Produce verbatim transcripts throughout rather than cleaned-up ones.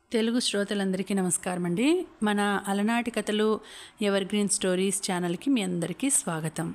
తెలుగు శ్రోతలందరికీ నమస్కారం అండి. మన అలనాటి కథలు ఎవర్ గ్రీన్ స్టోరీస్ ఛానల్కి మీ అందరికీ స్వాగతం.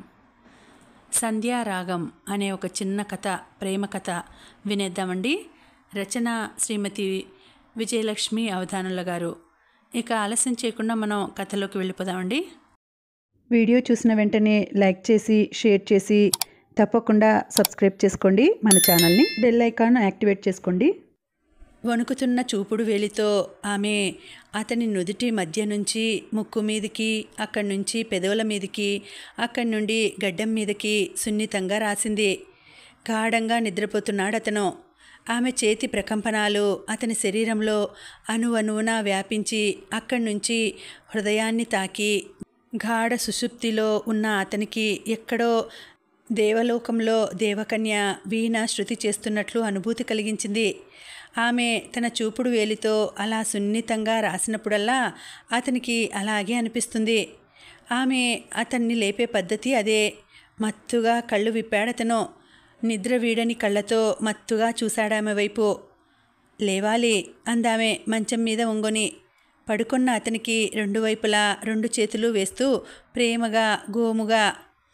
సంధ్యారాగం అనే ఒక చిన్న కథ, ప్రేమ కథ వినేద్దామండి. రచన శ్రీమతి విజయలక్ష్మి అవధానుల గారు. ఇక ఆలస్యం చేయకుండా మనం కథలోకి వెళ్ళిపోదామండి. వీడియో చూసిన వెంటనే లైక్ చేసి షేర్ చేసి తప్పకుండా సబ్స్క్రైబ్ చేసుకోండి. మన ఛానల్ని బెల్ ఐకాన్ యాక్టివేట్ చేసుకోండి. వణుకుతున్న చూపుడు వేలితో ఆమె అతని నుదుటి మధ్య నుంచి ముక్కు మీదికి, అక్కడి నుంచి పెదవుల మీదికి, అక్కడి నుండి గడ్డం మీదకి సున్నితంగా రాసింది. గాఢంగా నిద్రపోతున్నాడు అతను. ఆమె చేతి ప్రకంపనాలు అతని శరీరంలో అణువణువున వ్యాపించి అక్కడి నుంచి హృదయాన్ని తాకి గాఢ సుషుప్తిలో ఉన్న అతనికి ఎక్కడో దేవలోకంలో దేవకన్య వీణ శృతి చేస్తున్నట్లు అనుభూతి కలిగించింది. ఆమె తన చూపుడు వేలితో అలా సున్నితంగా రాసినప్పుడల్లా అతనికి అలాగే అనిపిస్తుంది. ఆమె అతన్ని లేపే పద్ధతి అదే. మత్తుగా కళ్ళు విప్పాడతను. నిద్ర వీడని కళ్ళతో మత్తుగా చూశాడామె వైపు. లేవాలి అందామె మంచం మీద వంగొని. పడుకున్న అతనికి రెండు వైపులా రెండు చేతులు వేస్తూ ప్రేమగా గోముగా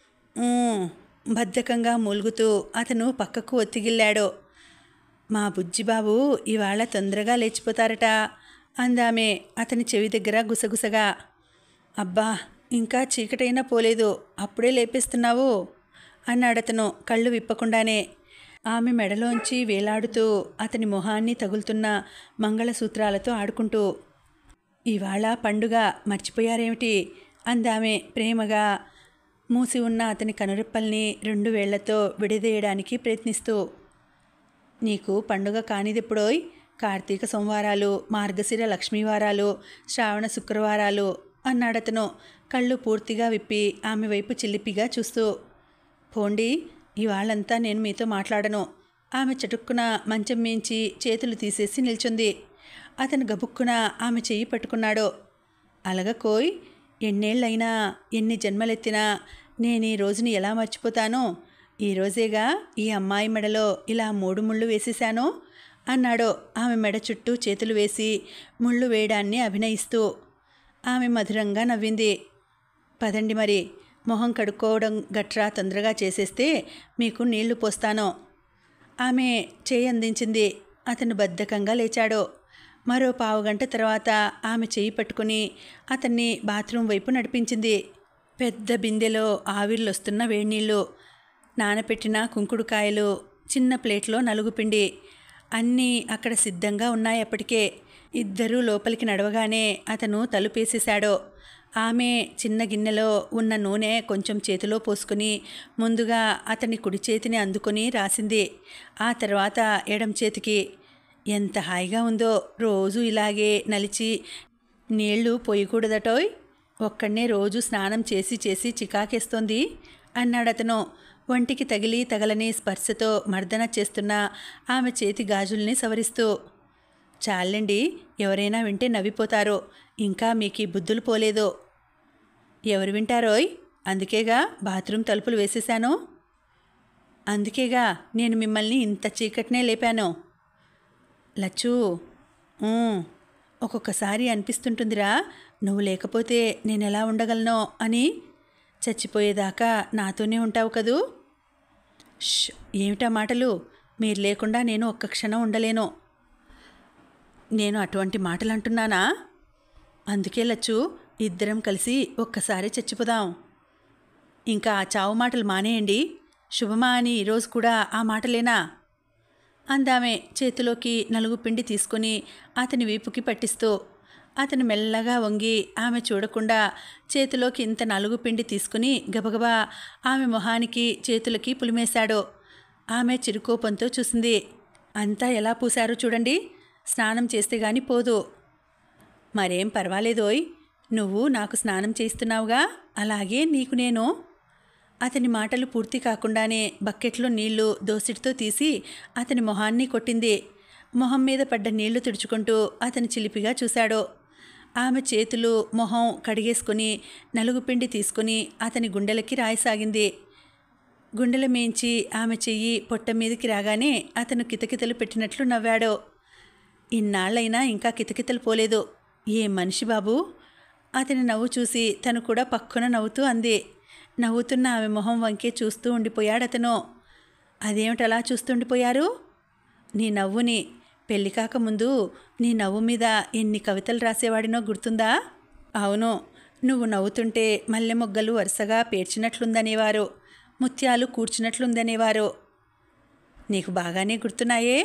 బద్ధకంగా మూలుగుతూ అతను పక్కకు ఒత్తిగిల్లాడు. మా బుజ్జిబాబు ఇవాళ తొందరగా లేచిపోతారట అందామె అతని చెవి దగ్గర గుసగుసగా. అబ్బా, ఇంకా చీకటైనా పోలేదు, అప్పుడే లేపేస్తున్నావు అన్నాడతను కళ్ళు విప్పకుండానే. ఆమె మెడలోంచి వేలాడుతూ అతని మొహాన్ని తగులుతున్న మంగళసూత్రాలతో ఆడుకుంటూ. ఇవాళ పండుగ మర్చిపోయారేమిటి అందామె ప్రేమగా మూసి ఉన్న అతని కనురెప్పల్ని రెండు వేళ్లతో విడదీయడానికి ప్రయత్నిస్తూ. నీకు పండుగ కానిదెప్పుడోయ్? కార్తీక సోమవారాలు, మార్గశిర లక్ష్మీవారాలు, శ్రావణ శుక్రవారాలు అన్నాడతను కళ్ళు పూర్తిగా విప్పి ఆమె వైపు చిల్లిపిగా చూస్తూ. పోండి, ఇవాళంతా నేను మీతో మాట్లాడను. ఆమె చటుక్కున మంచం మించి చేతులు తీసేసి నిల్చుంది. అతను గబుక్కున ఆమె చెయ్యి పట్టుకున్నాడు. అలగకోయ్, ఎన్నేళ్ళైనా ఎన్ని జన్మలెత్తినా నేను ఈ రోజుని ఎలా మర్చిపోతాను? ఈరోజేగా ఈ అమ్మాయి మెడలో ఇలా మూడు ముళ్ళు వేసేశాను అన్నాడు ఆమె మెడ చుట్టూ చేతులు వేసి ముళ్ళు వేయడాన్ని అభినయిస్తూ. ఆమె మధురంగా నవ్వింది. పదండి మరి, మొహం కడుక్కోవడం గట్రా తొందరగా చేసేస్తే మీకు నీళ్లు పోస్తాను. ఆమె చేయి అందించింది. అతను బద్ధకంగా లేచాడు. మరో పావుగంట తర్వాత ఆమె చేయి పట్టుకుని అతన్ని బాత్రూం వైపు నడిపించింది. పెద్ద బిందెలో ఆవిర్లొస్తున్న వేడినీళ్ళు, నానపెట్టిన కుంకుడుకాయలు, చిన్న ప్లేట్లో నలుగుపిండి అన్నీ అక్కడ సిద్ధంగా ఉన్నాయి అప్పటికే. ఇద్దరూ లోపలికి నడవగానే అతను తలుపేసేశాడు. ఆమె చిన్న గిన్నెలో ఉన్న నూనె కొంచెం చేతిలో పోసుకుని ముందుగా అతని కుడి చేతిని అందుకొని రాసింది. ఆ తర్వాత ఎడం చేతికి. ఎంత హాయిగా ఉందో, రోజు ఇలాగే నలిచి నీళ్లు పోయకూడదటోయ్. ఒక్కడనే రోజు స్నానం చేసి చేసి చికాకేస్తోంది అన్నాడతను ఒంటికి తగిలి తగలని స్పర్శతో మర్దన చేస్తున్న ఆమె చేతి గాజుల్ని సవరిస్తూ. చాలండి, ఎవరైనా వింటే నవ్విపోతారు. ఇంకా మీకు బుద్ధులు పోలేదు. ఎవరు వింటారోయ్? అందుకేగా బాత్రూమ్ తలుపులు వేసేశాను. అందుకేగా నేను మిమ్మల్ని ఇంత చీకటినే లేపాను. లచ్చు, ఒక్కొక్కసారి అనిపిస్తుంటుందిరా, నువ్వు లేకపోతే నేను ఎలా ఉండగలనో అని. చచ్చిపోయేదాకా నాతోనే ఉంటావు కదూ. ష్, ఏమిటా మాటలు? మీరు లేకుండా నేను ఒక్క క్షణం ఉండలేను. నేను అటువంటి మాటలు అంటున్నానా? అందుకే లచ్చు, ఇద్దరం కలిసి ఒక్కసారి చచ్చిపోదాం. ఇంకా ఆ చావు మాటలు మానేయండి. శుభమా అని ఈరోజు కూడా ఆ మాటలేనా అందామె చేతిలోకి నలుగు పిండి తీసుకుని అతని వీపుకి పట్టిస్తూ. అతను మెల్లగా వంగి ఆమె చూడకుండా చేతిలోకి ఇంత నలుగు పిండి తీసుకుని గబగబా ఆమె మొహానికి చేతులకి పులిమేశాడు. ఆమె చిరుకోపంతో చూసింది. అంతా ఎలా పూశారో చూడండి, స్నానం చేస్తే గాని పోదు. మరేం పర్వాలేదోయ్, నువ్వు నాకు స్నానం చేస్తున్నావుగా, అలాగే నీకు నేను. అతని మాటలు పూర్తి కాకుండానే బకెట్లో నీళ్లు దోసిటితో తీసి అతని మొహాన్ని కొట్టింది. మొహం మీద పడ్డ నీళ్లు తుడుచుకుంటూ అతని చిలిపిగా చూశాడు. ఆమె చేతులు మొహం కడిగేసుకుని నలుగుపిండి తీసుకుని అతని గుండెలకి రాయసాగింది. గుండెల మేంచి ఆమె చెయ్యి పొట్ట మీదకి రాగానే అతను కితకితలు పెట్టినట్లు నవ్వాడు. ఇన్నాళ్ళైనా ఇంకా కితకితలు పోలేదు. ఏ మనిషి బాబు. అతని నవ్వు చూసి తను కూడా పక్కున నవ్వుతూ అంది. నవ్వుతున్న ఆమె మొహం వంకే చూస్తూ ఉండిపోయాడతను. అదేమిటలా చూస్తుండిపోయారు? నీ నవ్వుని. పెళ్ళి కాకముందు నీ నవ్వు మీద ఎన్ని కవితలు రాసేవాడినో గుర్తుందా? అవును, నువ్వు నవ్వుతుంటే మల్లె మొగ్గలు వరుసగా పేర్చినట్లుందనేవారు, ముత్యాలు కూర్చున్నట్లుందనేవారు. నీకు బాగానే గుర్తున్నాయే.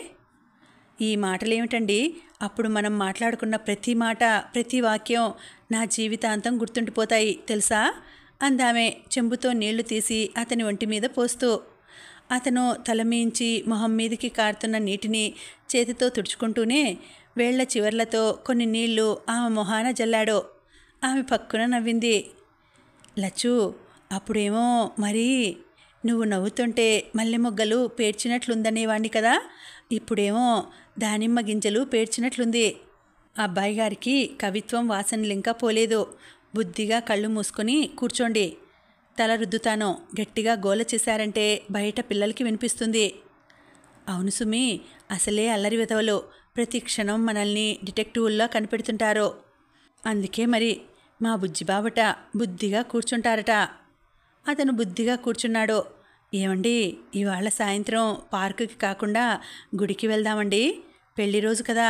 ఈ మాటలేమిటండి? అప్పుడు మనం మాట్లాడుకున్న ప్రతి మాట, ప్రతి వాక్యం నా జీవితాంతం గుర్తుండిపోతాయి తెలుసా? అందామె చెంబుతో నీళ్లు తీసి అతని ఒంటి మీద పోస్తూ. అతను తలమీంచి మొహం మీదికి కారుతున్న నీటిని చేతితో తుడుచుకుంటూనే వేళ్ల చివర్లతో కొన్ని నీళ్లు ఆమె మొహాన జల్లాడు. ఆమె పక్కున నవ్వింది. లచ్చు, అప్పుడేమో మరి నువ్వు నవ్వుతుంటే మల్లె మొగ్గలు పేర్చినట్లుందనేవాణ్ణి కదా, ఇప్పుడేమో దానిమ్మ గింజలు పేర్చినట్లుంది. అబ్బాయి గారికి కవిత్వం వాసనలింకా పోలేదు. బుద్ధిగా కళ్ళు మూసుకొని కూర్చోండి. తల రుద్దుతాను. గట్టిగా గోల చేశారంటే బయట పిల్లలకి వినిపిస్తుంది. అవును సుమి, అసలే అల్లరి వెతవలు. ప్రతి క్షణం మనల్ని డిటెక్టివ్లా కనిపెడుతుంటారు. అందుకే మరి మా బుజ్జిబాబట బుద్ధిగా కూర్చుంటారట. అతను బుద్ధిగా కూర్చున్నాడు. ఏమండి, ఇవాళ సాయంత్రం పార్కుకి కాకుండా గుడికి వెళ్దామండి, పెళ్లి రోజు కదా.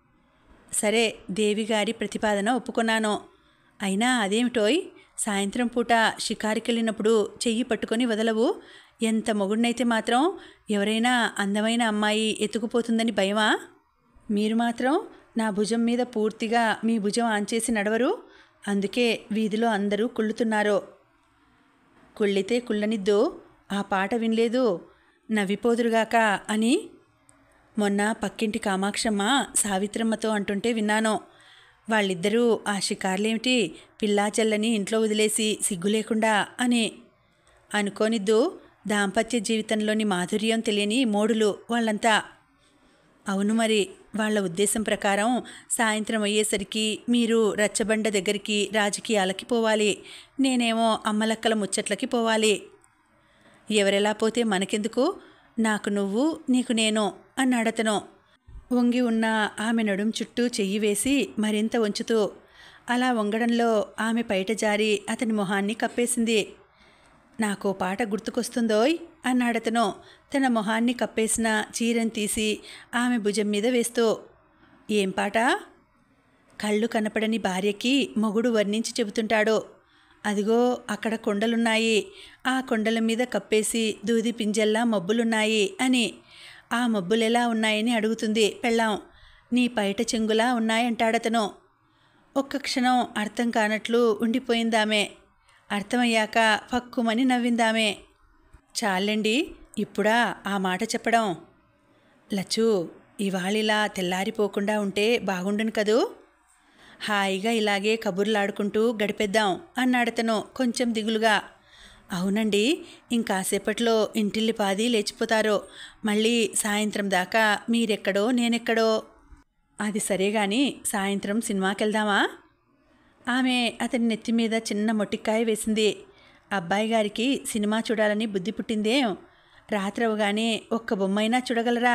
సరే, దేవిగారి ప్రతిపాదన ఒప్పుకున్నాను. అయినా అదేమిటోయ్, సాయంత్రం పూట షికారుకెళ్ళినప్పుడు చెయ్యి పట్టుకొని వదలవు. ఎంత మొగుడినైతే మాత్రం ఎవరైనా అందమైన అమ్మాయి ఎత్తుకుపోతుందని భయమా? మీరు మాత్రం నా భుజం మీద పూర్తిగా మీ భుజం ఆంచేసి నడవరు. అందుకే వీధిలో అందరూ కుళ్ళుతున్నారు. కుళ్ళితే కుళ్ళనిద్దు, ఆ పాట వినలేదు, నవ్విపోదురుగాక అని మొన్న పక్కింటి కామాక్షమ్మ సావిత్రమ్మతో అంటుంటే విన్నాను. వాళ్ళిద్దరూ ఆ షికార్లేమిటి, పిల్లాచెల్లని ఇంట్లో వదిలేసి సిగ్గు లేకుండా అని. అనుకోనిద్దు, దాంపత్య జీవితంలోని మాధుర్యం తెలియని మోడులు వాళ్ళంతా. అవును మరి, వాళ్ళ ఉద్దేశం ప్రకారం సాయంత్రం అయ్యేసరికి మీరు రచ్చబండ దగ్గరికి రాజకీయాలకి పోవాలి, నేనేమో అమ్మలక్కల ముచ్చట్లకి పోవాలి. ఎవరెలా పోతే మనకెందుకు, నాకు నువ్వు నీకు నేను అన్నాడతను. వంగి ఉన్న ఆమె నడుం చుట్టూ చెయ్యి వేసి మరింత వంచుతూ. అలా వంగడంలో ఆమె పైట జారి అతని మొహాన్ని కప్పేసింది. నాకో పాట గుర్తుకొస్తుందోయ్ అన్నాడతను తన మొహాన్ని కప్పేసిన చీరను తీసి ఆమె భుజం మీద వేస్తూ. ఏం పాట? కళ్ళు కనపడని భార్యకి మొగుడు వర్ణించి చెబుతుంటాడు. అదిగో అక్కడ కొండలున్నాయి, ఆ కొండల మీద కప్పేసి దూది పింజల్లా మబ్బులున్నాయి అని. ఆ మబ్బులెలా ఉన్నాయని అడుగుతుంది పెళ్ళాం. నీ పైట చెంగులా ఉన్నాయంటాడతను. ఒక్క క్షణం అర్థం కానట్లు ఉండిపోయిందామె. అర్థమయ్యాక పక్కుమని నవ్విందామె. చాలండి, ఇప్పుడా ఆ మాట చెప్పడం? లచ్చు, ఇవాళిలా తెల్లారిపోకుండా ఉంటే బాగుండును కదూ. హాయిగా ఇలాగే కబుర్లాడుకుంటూ గడిపేద్దాం అన్నాడతను కొంచెం దిగులుగా. అవునండి, ఇంకాసేపట్లో ఇంటిల్లిపాది లేచిపోతారు. మళ్ళీ సాయంత్రం దాకా మీరెక్కడో నేనెక్కడో. అది సరే గాని సాయంత్రం సినిమాకెళ్దామా? ఆమె అతని నెత్తి మీద చిన్న మొట్టికాయ వేసింది. అబ్బాయి గారికి సినిమా చూడాలని బుద్ధి పుట్టిందేం? రాత్రవగానే ఒక్క బొమ్మైనా చూడగలరా?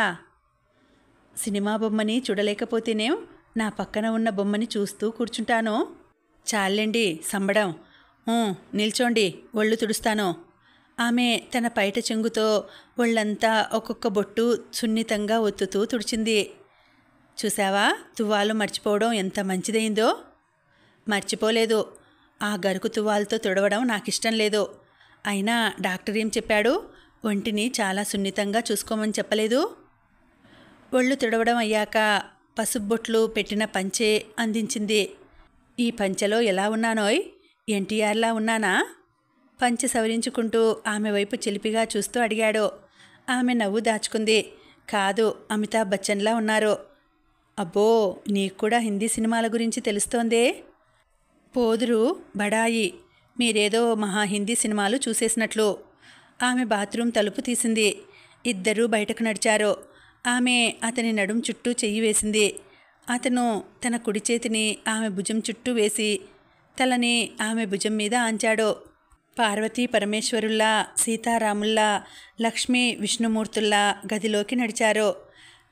సినిమా బొమ్మని చూడలేకపోతేనేం, నా పక్కన ఉన్న బొమ్మని చూస్తూ కూర్చుంటాను. చాలండి సంబడం. నిల్చోండి, ఒళ్ళు తుడుస్తాను. ఆమె తన పైట చెంగుతో ఒళ్ళంతా ఒక్కొక్క బొట్టు సున్నితంగా ఒత్తుతూ తుడిచింది. చూసావా, తువ్వాలు మర్చిపోవడం ఎంత మంచిదైందో. మర్చిపోలేదు. ఆ గరుకు తువ్వాలతో తుడవడం నాకిష్టం లేదు. అయినా డాక్టర్ ఏం చెప్పాడు? ఒంటిని చాలా సున్నితంగా చూసుకోమని చెప్పలేదు. ఒళ్ళు తుడవడం అయ్యాక పసుబొట్లు పెట్టిన పంచె అందించింది. ఈ పంచెలో ఎలా ఉన్నానోయ్, ఎన్టీఆర్లా ఉన్నానా? పంచె సవరించుకుంటూ ఆమె వైపు చిలిపిగా చూస్తూ అడిగాడు. ఆమె నవ్వు దాచుకుంది. కాదు, అమితాబ్ బచ్చన్లా ఉన్నారు. అబ్బో, నీకు కూడా హిందీ సినిమాల గురించి తెలుస్తోందే. పోదురు బడాయి, మీరేదో మహా హిందీ సినిమాలు చూసేసినట్లు. ఆమె బాత్రూమ్ తలుపు తీసింది. ఇద్దరూ బయటకు నడిచారు. ఆమె అతని నడుం చుట్టూ చెయ్యి వేసింది. అతను తన కుడి చేతిని ఆమె భుజం చుట్టూ వేసి తలని ఆమె భుజం మీద ఆంచాడు. పార్వతీ పరమేశ్వరుల్లా, సీతారాముల్లా, లక్ష్మీ విష్ణుమూర్తుల్లా గదిలోకి నడిచారు.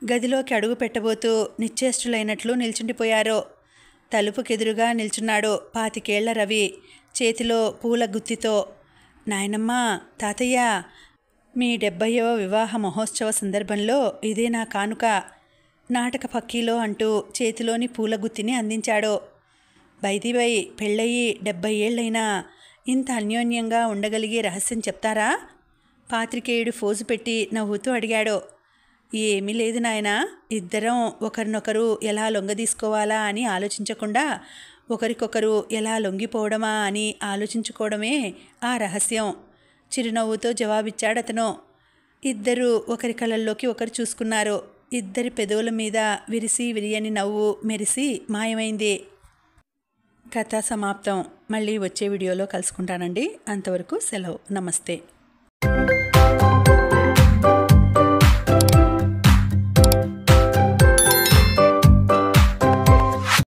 గదిలోకి అడుగు పెట్టబోతూ నిశ్చేష్టులైనట్లు నిల్చుండిపోయారు. తలుపుకెదురుగా నిల్చున్నాడు పాతికేళ్ల రవి, చేతిలో పూల గుత్తితో. నాయనమ్మా, తాతయ్య, మీ డెబ్బైవ వివాహ మహోత్సవ సందర్భంలో ఇదే నా కానుక, నాటక పక్కీలో అంటూ చేతిలోని పూల గుత్తిని అందించాడు. బైదిబై పెళ్ళయి డెబ్బై ఏళ్ళైనా ఇంత అన్యోన్యంగా ఉండగలిగే రహస్యం చెప్తారా? పాత్రికేయుడు ఫోజు పెట్టి నవ్వుతూ అడిగాడు. ఏమీ లేదు నాయనా, ఇద్దరం ఒకరినొకరు ఎలా లొంగదీసుకోవాలా అని ఆలోచించకుండా ఒకరికొకరు ఎలా లొంగిపోవడమా అని ఆలోచించుకోవడమే ఆ రహస్యం, చిరునవ్వుతో జవాబిచ్చాడతను. ఇద్దరు ఒకరి కళ్ళల్లోకి ఒకరు చూసుకున్నారు. ఇద్దరి పెదవుల మీద విరిసి విరియని నవ్వు మెరిసి మాయమైంది. కథ సమాప్తం. మళ్ళీ వచ్చే వీడియోలో కలుసుకుంటానండి. అంతవరకు సెలవు. నమస్తే.